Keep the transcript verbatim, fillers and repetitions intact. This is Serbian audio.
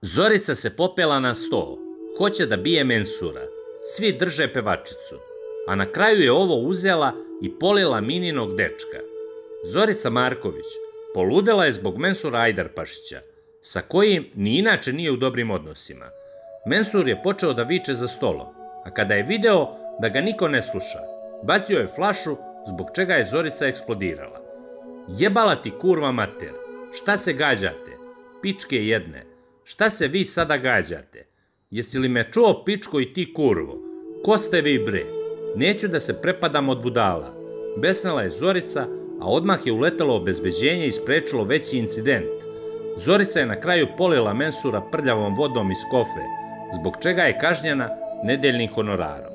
Zorica se popela na sto, hoće da bije Mensura, svi drže pevačicu, a na kraju je ovo uzela i polila Mininog dečka. Zorica Marković poludela je zbog Mensura Ajdarpašića, sa kojim ni inače nije u dobrim odnosima. Mensur je počeo da viče za stolom, a kada je video da ga niko ne sluša, bacio je flašu, zbog čega je Zorica eksplodirala. Jebala ti kurva mater, šta se gađate? Pičke jedne, šta se vi sada gađate? Jesi li me čuo pičko i ti kurvo? Ko ste vi bre? Neću da se prepadam od budala. Besnela je Zorica, a odmah je uletelo obezbeđenje i sprečilo veći incident. Zorica je na kraju polila Mensura prljavom vodom iz kofe, zbog čega je kažnjena nedeljnim honorarom.